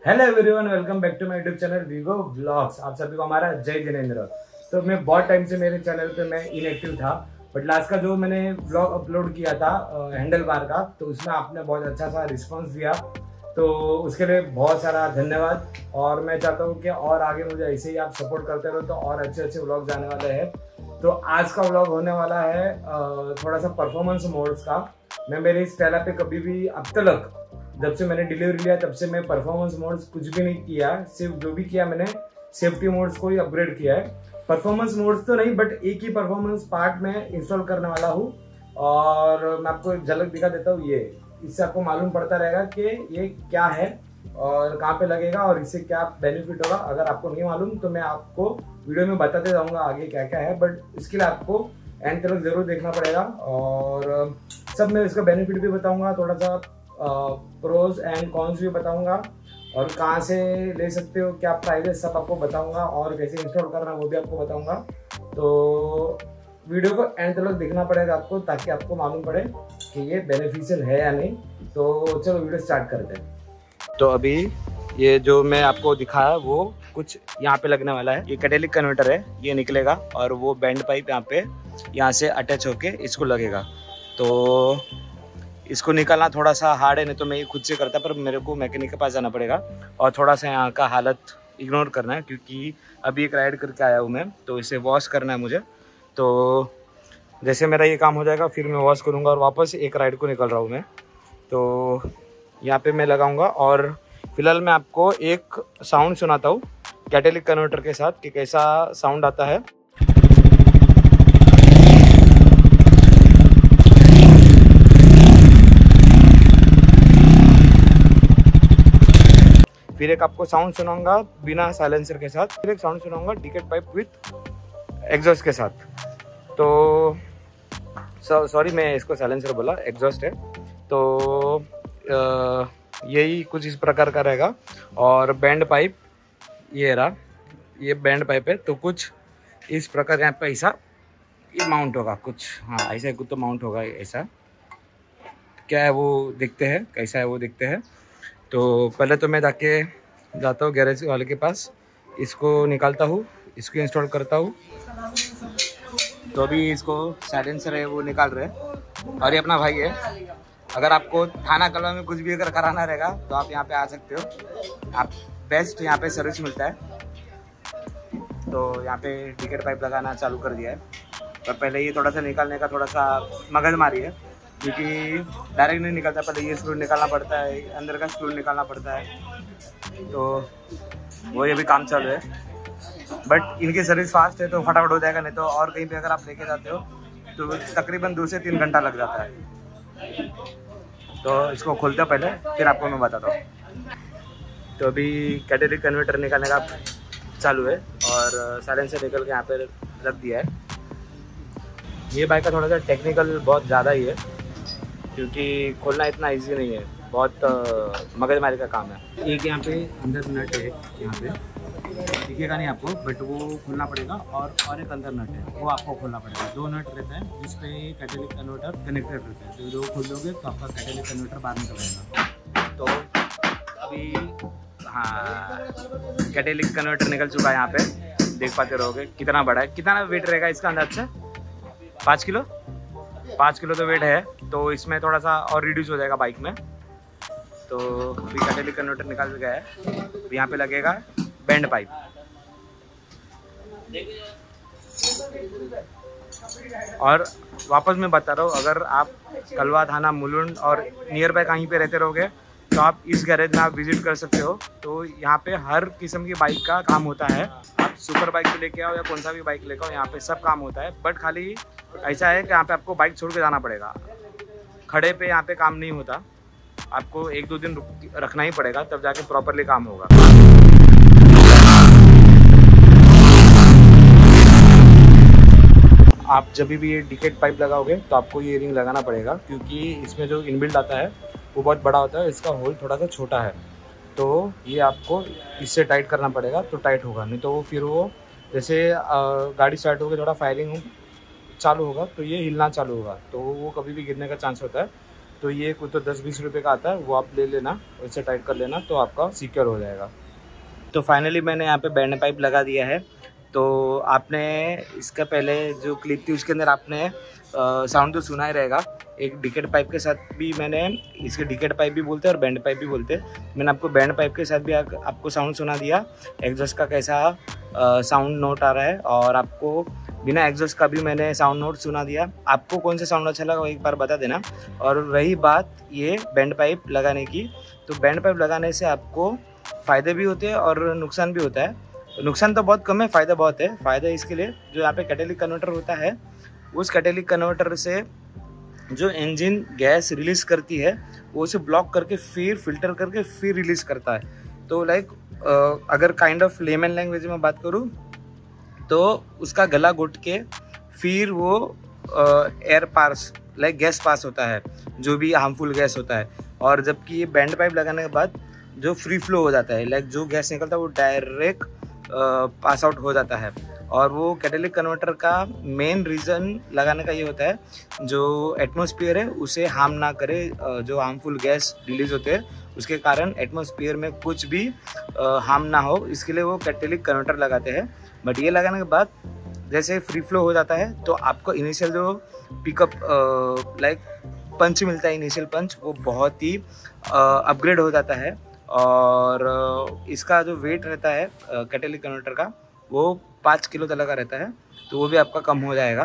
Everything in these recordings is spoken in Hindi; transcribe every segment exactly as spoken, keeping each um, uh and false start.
Hello everyone, welcome back to my YouTube channel Vigo vlogs. आप सभी को हमारा जय जिनेंद्र। तो मैं बहुत टाइम से मेरे चैनल पे मैं इनएक्टिव था, बट लास्ट का जो मैंने व्लॉग अपलोड किया था हैंडल बार का, तो उसमें आपने बहुत अच्छा सा रिस्पांस दिया, तो उसके लिए बहुत सारा धन्यवाद। और मैं चाहता हूँ कि और आगे मुझे ऐसे ही आप सपोर्ट करते रहो, तो और अच्छे अच्छे व्लॉग्स आने वाले हैं। तो आज का व्लॉग होने वाला है थोड़ा सा परफॉर्मेंस मोड्स का। मैं मेरे इस चैनल पे कभी भी अब तक जब से मैंने डिलीवरी लिया तब से मैं परफॉर्मेंस मोड्स कुछ भी नहीं किया, सिर्फ जो भी किया मैंने सेफ्टी मोड्स को ही अपग्रेड किया है। परफॉर्मेंस मोड्स तो नहीं, बट एक ही परफॉर्मेंस पार्ट में इंस्टॉल करने वाला हूँ और मैं आपको एक झलक दिखा देता हूँ। ये इससे आपको मालूम पड़ता रहेगा कि ये क्या है और कहाँ पे लगेगा और इससे क्या बेनिफिट होगा। अगर आपको नहीं मालूम तो मैं आपको वीडियो में बताते जाऊँगा आगे क्या क्या है, बट इसके लिए आपको एंड तक जरूर देखना पड़ेगा। और सब मैं इसका बेनिफिट भी बताऊँगा, थोड़ा सा प्रोज एंड कॉन्स भी बताऊंगा, और कहाँ से ले सकते हो, क्या प्राइजेस, सब आपको बताऊंगा, और कैसे इंस्टॉल करना वो भी आपको बताऊंगा। तो वीडियो को एंड तक देखना पड़ेगा आपको, ताकि आपको मालूम पड़े कि ये बेनिफिशियल है या नहीं। तो चलो वीडियो स्टार्ट करते हैं। तो अभी ये जो मैं आपको दिखाया वो कुछ यहाँ पे लगने वाला है। ये कैटेलिक कन्वर्टर है, ये निकलेगा और वो बैंड पाइप यहाँ पे यहाँ से अटैच होके इसको लगेगा। तो इसको निकालना थोड़ा सा हार्ड है, नहीं तो मैं ये खुद से करता, पर मेरे को मैकेनिक के पास जाना पड़ेगा और थोड़ा सा यहाँ का हालत इग्नोर करना है, क्योंकि अभी एक राइड करके आया हूँ मैं, तो इसे वॉश करना है मुझे। तो जैसे मेरा ये काम हो जाएगा फिर मैं वॉश करूँगा और वापस एक राइड को निकल रहा हूँ मैं। तो यहाँ पे मैं लगाऊँगा और फिलहाल मैं आपको एक साउंड सुनाता हूँ कैटेलिक कन्वर्टर के साथ कि कैसा साउंड आता है। फिर एक आपको साउंड सुनाऊंगा बिना साइलेंसर के साथ, फिर एक साउंड सुनाऊंगा डिकेट पाइप विथ एग्जॉस्ट के साथ। तो सॉरी मैं इसको साइलेंसर बोला, एग्जॉस्ट है। तो यही कुछ इस प्रकार का रहेगा। और बैंड पाइप ये रहा, ये बैंड पाइप है, तो कुछ इस प्रकार यहाँ पे ऐसा ये माउंट होगा कुछ, हाँ ऐसा कुछ तो माउंट होगा ऐसा। क्या है वो देखते हैं, कैसा है वो देखते हैं। तो पहले तो मैं जाके जाता हूँ गैरेज वाले के पास, इसको निकालता हूँ, इसको इंस्टॉल करता हूँ। तो अभी इसको साइलेंसर है वो निकाल रहे हैं, और ये अपना भाई है। अगर आपको थाना कलवा में कुछ भी अगर कराना रहेगा तो आप यहाँ पे आ सकते हो, आप बेस्ट यहाँ पे सर्विस मिलता है। तो यहाँ पे टिकट पाइप लगाना चालू कर दिया है, पर पहले ये थोड़ा सा निकालने का थोड़ा सा मगजमारी है, क्योंकि डायरेक्ट नहीं निकलता, पहले ये स्क्रू निकालना पड़ता है, अंदर का स्क्रू निकालना पड़ता है। तो वही अभी काम चल रहा है, बट इनकी सर्विस फास्ट है तो फटाफट हो जाएगा। नहीं तो और कहीं पे अगर आप लेके जाते हो तो तकरीबन दो से तीन घंटा लग जाता है। तो इसको खोलते हो पहले, फिर आपको मैं बताता हूँ। तो अभी कैटेलिक कन्वर्टर निकालने का चालू है और साइलेंसर निकल के यहाँ पे रख दिया है। ये बाइक का थोड़ा सा टेक्निकल बहुत ज़्यादा ही है, क्योंकि खोलना इतना इजी नहीं है, बहुत मगजमारी का काम है। एक यहाँ पे अंदर नट है, यहाँ पे दिखेगा नहीं आपको, बट वो खोलना पड़ेगा। और और एक अंदर नट है, वो आपको खोलना पड़ेगा। दो नट रहते हैं जिसपे कैटेलिक कन्वर्टर कनेक्टेड रहता है, तो जो खोल दोगे तो आपका कैटेलिक कन्वर्टर बाहर निकल आएगा। तो अभी हाँ कैटेलिक कन्वर्टर निकल चुका है, यहाँ पे देख पाते रहोगे कितना बड़ा है। कितना वेट रहेगा इसका अंदर से? पाँच किलो पाँच किलो तो वेट है, तो इसमें थोड़ा सा और रिड्यूस हो जाएगा बाइक में। तो अभी कैटेलिक कन्वर्टर निकाल गया है, तो यहाँ पे लगेगा बैंड पाइप। और वापस मैं बता रहा हूँ, अगर आप कलवा थाना मुलुंड और नियर बाय कहीं पे रहते रहोगे तो आप इस गैरेज में आप विजिट कर सकते हो। तो यहाँ पे हर किस्म की बाइक का काम होता है। आप सुपर बाइक भी लेके आओ या कौन सा भी बाइक लेके आओ, यहाँ पे सब काम होता है। बट खाली ऐसा है कि यहाँ पे आपको बाइक छोड़ के जाना पड़ेगा, खड़े पे यहाँ पे काम नहीं होता। आपको एक दो दिन रखना ही पड़ेगा, तब जाके प्रॉपरली काम होगा। आप जब भी ये डिकेट पाइप लगाओगे तो आपको ये रिंग लगाना पड़ेगा, क्योंकि इसमें जो इनबिल्ट आता है वो बहुत बड़ा होता है, इसका होल थोड़ा सा छोटा है। तो ये आपको इससे टाइट करना पड़ेगा, तो टाइट होगा। नहीं तो वो फिर वो जैसे गाड़ी स्टार्ट होगी, थोड़ा फायरिंग चालू होगा तो ये हिलना चालू होगा, तो वो कभी भी गिरने का चांस होता है। तो ये कुछ तो दस बीस रुपये का आता है, वो आप ले लेना, वैसे टाइट कर लेना तो आपका सिक्योर हो जाएगा। तो फाइनली मैंने यहाँ पे बैंड पाइप लगा दिया है। तो आपने इसका पहले जो क्लिप थी उसके अंदर आपने साउंड तो सुना ही रहेगा। एक डिकेट पाइप के साथ भी मैंने, इसके डिकेट पाइप भी बोलते हैं और बैंड पाइप भी बोलते हैं, मैंने आपको बैंड पाइप के साथ भी आ, आपको साउंड सुना दिया, एग्जॉस्ट का कैसा साउंड नोट आ रहा है, और आपको बिना एग्जॉस्ट का भी मैंने साउंड नोट सुना दिया। आपको कौन सा साउंड अच्छा लगा वो एक बार बता देना। और रही बात ये बैंड पाइप लगाने की, तो बैंड पाइप लगाने से आपको फ़ायदे भी होते हैं और नुकसान भी होता है। नुकसान तो बहुत कम है, फ़ायदा बहुत है। फ़ायदा इसके लिए जो यहाँ पे कैटेलिक कन्वर्टर होता है, उस कैटेलिक कन्वर्टर से जो इंजन गैस रिलीज़ करती है वो उसे ब्लॉक करके फिर फिल्टर करके फिर रिलीज़ करता है। तो लाइक अगर काइंड ऑफ लेमन लैंग्वेज में बात करूँ तो उसका गला घुट के फिर वो air pass like gas pass होता है, जो भी हार्मफुल गैस होता है। और जबकि ये बैंड पाइप लगाने के बाद जो फ्री फ्लो हो जाता है, लाइक जो गैस निकलता है वो डायरेक्ट पास आउट हो जाता है। और वो कैटेलिक कन्वर्टर का मेन रीज़न लगाने का ये होता है, जो एटमॉस्फेयर है उसे हार्म ना करे, जो हार्मफुल गैस रिलीज होते हैं उसके कारण एटमॉस्फेयर में कुछ भी हार्म ना हो, इसके लिए वो कैटेलिक कन्वर्टर लगाते हैं। बट ये लगाने के बाद जैसे फ्री फ्लो हो जाता है तो आपको इनिशियल जो पिकअप लाइक पंच मिलता है, इनिशियल पंच, वो बहुत ही अपग्रेड हो जाता है। और इसका जो वेट रहता है कैटेलिक कन्वर्टर का वो पाँच किलो तक का रहता है, तो वो भी आपका कम हो जाएगा।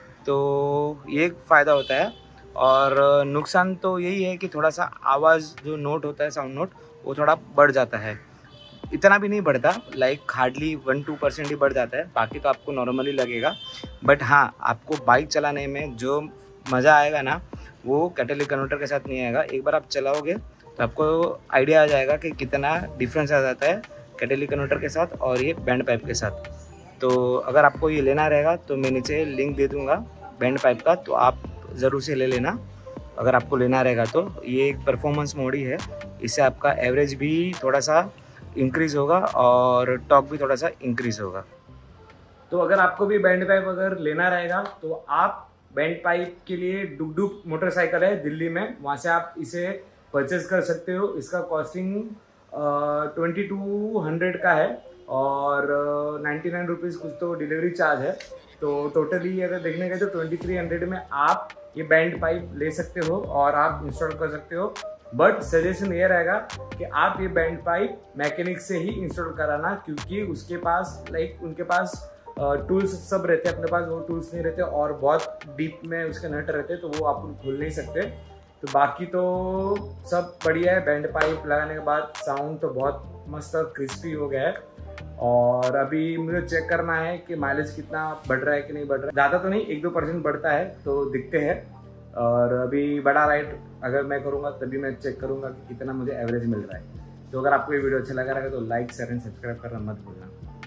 तो ये एक फ़ायदा होता है। और नुकसान तो यही है कि थोड़ा सा आवाज़ जो नोट होता है, साउंड नोट, वो थोड़ा बढ़ जाता है। इतना भी नहीं बढ़ता, like hardly one two percent ही बढ़ जाता है, बाकी तो आपको नॉर्मली लगेगा। बट हाँ, आपको बाइक चलाने में जो मज़ा आएगा ना, वो कैटेलिक कन्वर्टर के साथ नहीं आएगा। एक बार आप चलाओगे तो आपको आइडिया आ जाएगा कि कितना डिफरेंस आ जाता है कैटेलिक कन्वर्टर के साथ और ये बैंड पाइप के साथ। तो अगर आपको ये लेना रहेगा तो मैं नीचे लिंक दे दूँगा बैंड पाइप का, तो आप ज़रूर से ले लेना अगर आपको लेना रहेगा। तो ये एक परफॉर्मेंस मोड ही है, इससे आपका एवरेज भी थोड़ा सा इंक्रीज़ होगा और टॉर्क भी थोड़ा सा इंक्रीज़ होगा। तो अगर आपको भी बैंड पाइप अगर लेना रहेगा तो आप बैंड पाइप के लिए डुक डुक मोटरसाइकिल है दिल्ली में, वहाँ से आप इसे परचेज कर सकते हो। इसका कॉस्टिंग ट्वेंटी टू हंड्रेड का है और नाइन्टी नाइन रुपीज़ कुछ तो डिलीवरी चार्ज है। तो टोटली अगर देखने गए तो ट्वेंटी थ्री हंड्रेड में आप ये बैंड पाइप ले सकते हो और आप इंस्टॉल कर सकते हो। बट सजेशन ये रहेगा कि आप ये बैंड पाइप मैकेनिक से ही इंस्टॉल कराना, क्योंकि उसके पास लाइक उनके पास टूल्स सब रहते हैं, अपने पास वो टूल्स नहीं रहते और बहुत डीप में उसके नट रहते हैं, तो वो आप खोल नहीं सकते। तो बाकी तो सब बढ़िया है। बैंड पाइप लगाने के बाद साउंड तो बहुत मस्त और क्रिस्पी हो गया है। और अभी मुझे चेक करना है कि माइलेज कितना बढ़ रहा है कि नहीं बढ़ रहा है। ज़्यादा तो नहीं, एक दो परसेंट बढ़ता है, तो दिखते हैं। और अभी बड़ा राइड अगर मैं करूँगा तभी मैं चेक करूँगा कि कितना मुझे एवरेज मिल रहा है। तो अगर आपको ये वीडियो अच्छा लगा रहेगा तो लाइक शेयर एंड सब्सक्राइब करना मत भूलना।